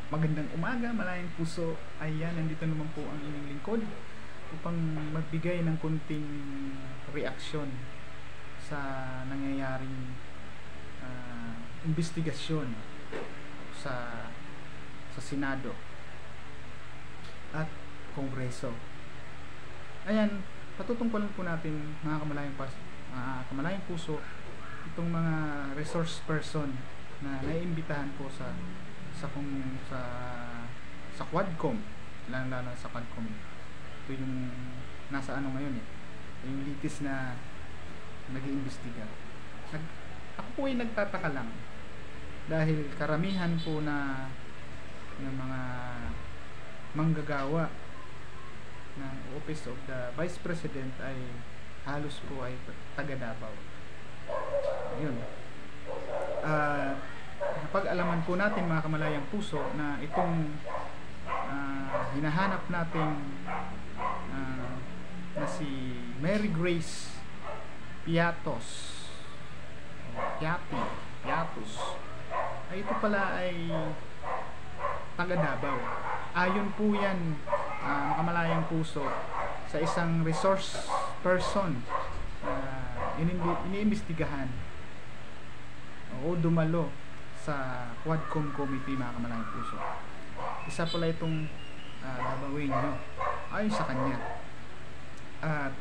Magandang umaga, malayang puso. Ayan, nandito naman po ang inyong lingkod upang magbigay ng konting reaksyon sa nangyayaring investigasyon sa Senado at Kongreso. Ayan, patutungkulan po natin mga kamalayang puso itong mga resource person na naiimbitahan po sa Quadcom, lalo sa Quadcom. Ito yung nasa ano ngayon yung litis na nag-iimbestiga. Ako po ay nagtataka lang dahil karamihan po ng mga manggagawa ng Office of the Vice President ay halos po ay taga Davao. Yun. Napag-alaman po natin mga kamalayang puso na itong hinahanap nating na si Mary Grace Piatos ay ito pala ay taga Davao. Ayon po yan mga kamalayang puso sa isang resource person iniimbestigahan o dumalo sa Quadcom Committee mga kamalayang puso. Isa pala itong Davaoenyo ayon sa kanya. At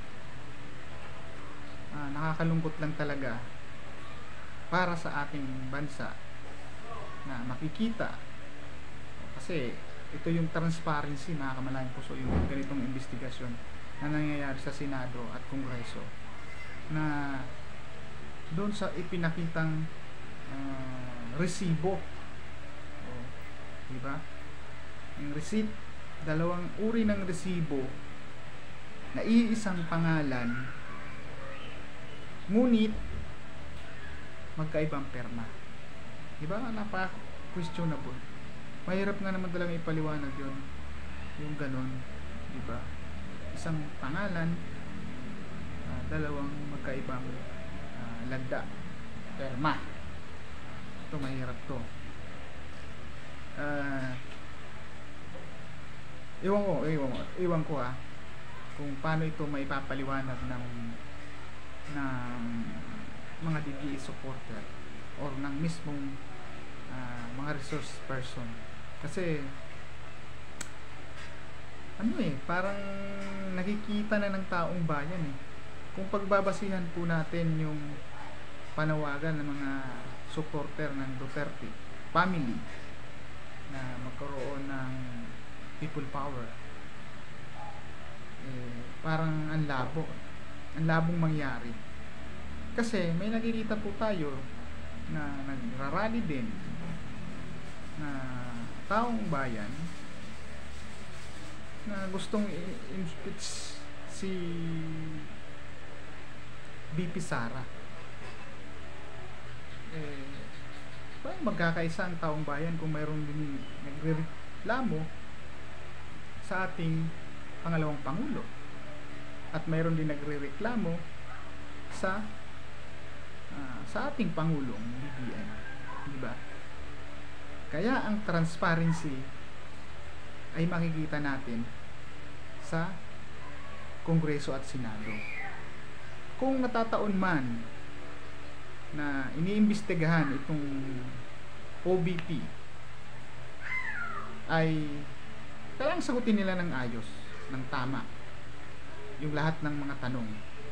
nakakalungkot lang talaga para sa ating bansa na makikita, kasi ito yung transparency mga kamalayang puso, yung ganitong investigasyon na nangyayari sa Senado at Kongreso, na doon sa ipinakitang resibo, diba? Yung receipt, dalawang uri ng resibo na iisang pangalan, ngunit magkaibang perma. Diba? Napaka-questionable. Mahirap nga naman talaga ipaliwanag yun, yung ganun, diba? Isang pangalan, dalawang magkaibang lagda, perma. Ito mahirap to. Iwan ko kung paano ito maipapaliwanag ng mga DDA supporter or ng mismong mga resource person. Kasi parang nakikita na ng taong bayan kung pagbabasihan po natin yung panawagan ng mga supporter ng Duterte family na magkaroon ng people power, parang ang labong mangyari. Kasi may nakikita po tayo na nagrarally din na taong bayan na gustong i-impeach si VP Sara. Magkakaisa ang taong bayan kung mayroon din nagrereklamo sa ating pangalawang pangulo at mayroon din nagrereklamo sa ating pangulong BBM, diba? Kaya ang transparency ay makikita natin sa Kongreso at Senado. Kung natataon man na iniimbestigahan itong OBP, ay kailangang sagutin nila ng ayos, ng tama, yung lahat ng mga tanong.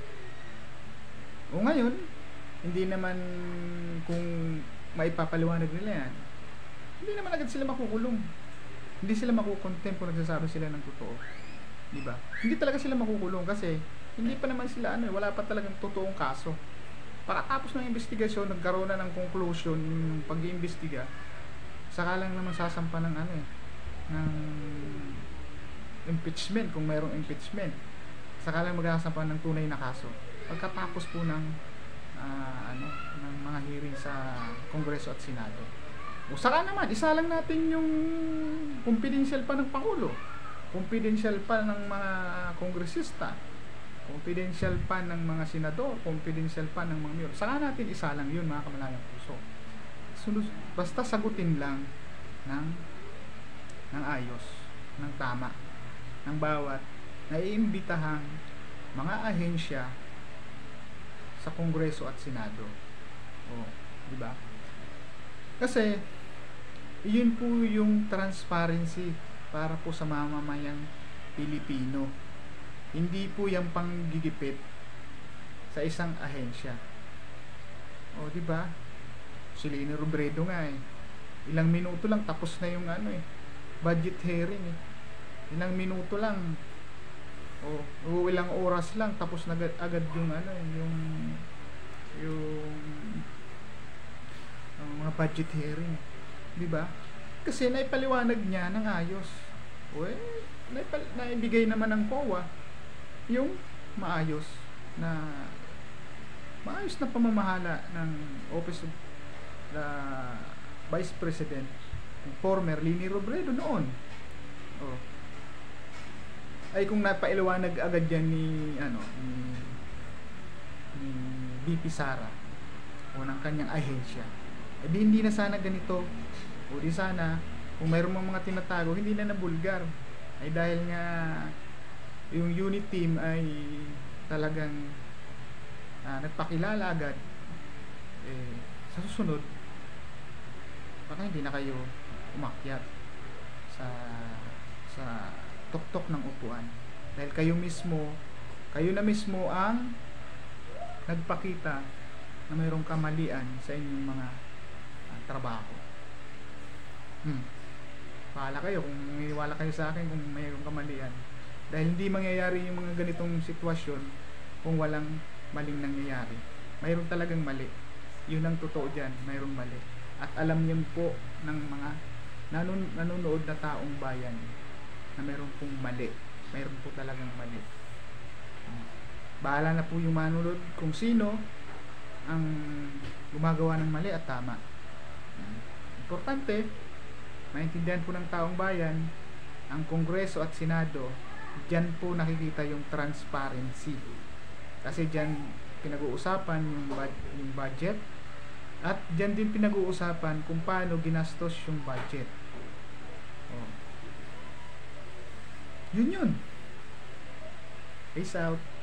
O ngayon, hindi naman, kung maipapaliwanag nila yan, hindi naman agad sila makukulong, hindi sila makukontempt kung nagsasabi sila ng totoo, diba? Hindi talaga sila makukulong kasi hindi pa naman sila wala pa talagang totoong kaso. Pagkatapos ng investigasyon, nagkaroon na ng conclusion yung pag-iimbestiga, saka lang naman sasampa ng ng impeachment, kung mayroong impeachment, saka lang magsasampa ng tunay na kaso pagkatapos po ng ng mga hearing sa Kongreso at Senado. O saka naman, isa lang natin yung confidential pa ng Pangulo, confidential pa ng mga kongresista, confidential pa ng mga senador, confidential pa ng mga mayor. Saka natin isa lang yun mga kamalayang puso. Basta sagutin lang ng ng ayos, ng tama, ng bawat naiimbitahang mga ahensya sa Kongreso at Senado. O, di ba? Kasi yun po yung transparency para po sa mamamayang Pilipino. Hindi po yung panggigipit sa isang ahensya. O, di ba? Si Leni Robredo nga ilang minuto lang tapos na yung budget hearing Ilang minuto lang. O ilang oras lang tapos na agad yung yung mga budget hearing. 'Di ba? Kasi naipaliwanag niya ng ayos. Naibigay naman ng COA yung maayos na pamamahala ng Office of the Vice President, former Leni Robredo noon. Ay kung napailawanag agad yan ni VP Sara o ng kanyang ahensya, di hindi na sana ganito, o di sana kung mayroong mga tinatago hindi na nabulgar, ay dahil nga yung unit team ay talagang nagpakilala agad, sa susunod baka hindi na kayo umakyat sa tuktok ng upuan dahil kayo na mismo ang nagpakita na mayroong kamalian sa inyong mga trabaho. Pahala kayo kung maniwala kayo sa akin kung mayroong kamalian, dahil hindi mangyayari yung mga ganitong sitwasyon kung walang maling nangyayari. Mayroon talagang mali, yun ang totoo dyan, mayroong mali, at alam niyo po ng mga nanonood na taong bayan na mayroon pong mali, mayroon po talagang mali. Bahala na po yung manonood kung sino ang gumagawa ng mali at tama. Importante maintindihan po ng taong bayan ang Kongreso at Senado. Diyan po nakikita yung transparency, kasi diyan pinag-uusapan yung budget, at diyan din pinag-uusapan kung paano ginastos yung budget. Yun. Peace out.